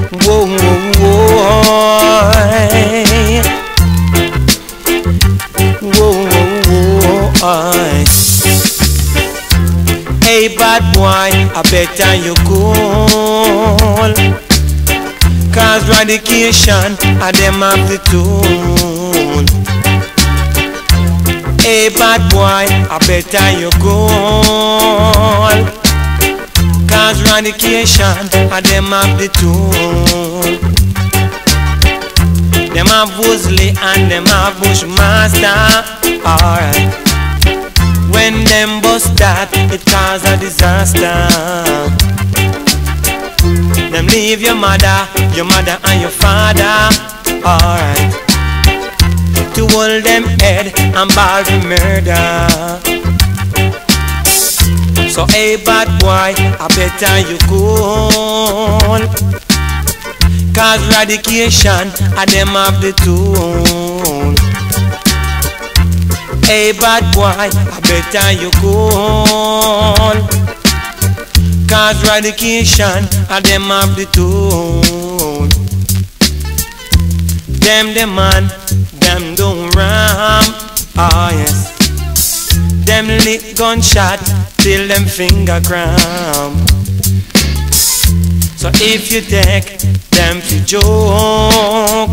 Whoa, whoa, whoa. Whoa, whoa, whoa. Hey bad boy, I better you cool, 'cause radication I them have the tool. Hey bad boy, I better you cool, 'cause radication I them have the tool. Them have Woozly and them have Bushmaster. Alright. When them bust that, it cause a disaster. Them leave your mother and your father. Alright. To hold them head and ball for murder. So hey bad boy, I better you cool, 'cause radication I them have the tool. Hey bad boy, I better you cool, 'cause radication I them have the tool. Them the man, them don't ram. Oh yes. Them lick gunshot till them finger cramp. So if you take them to joke,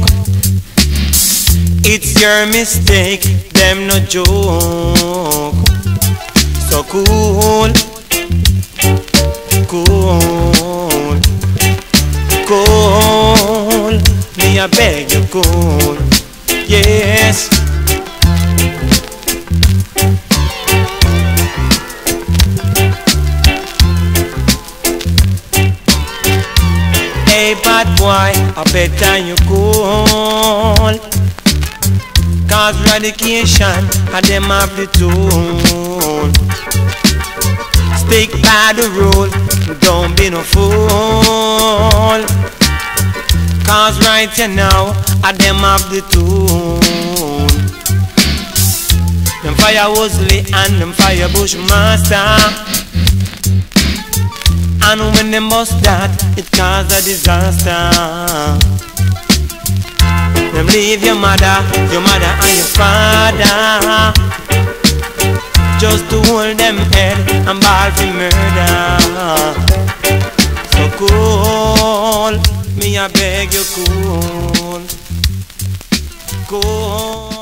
it's your mistake, them no joke. So cool, cool, cool, me I beg you cool, yes. Hey bad boy, I better you cool, 'cause radication I them have the tool. Stick by the rule, don't be no fool, 'cause right here now I them have the tool. Them fire Woozly and them fire Bushmaster. And when them bust that, it cause a disaster. Them leave your mother and your father, just to hold them head and ball for murder. So cool, me I beg you cool, cool.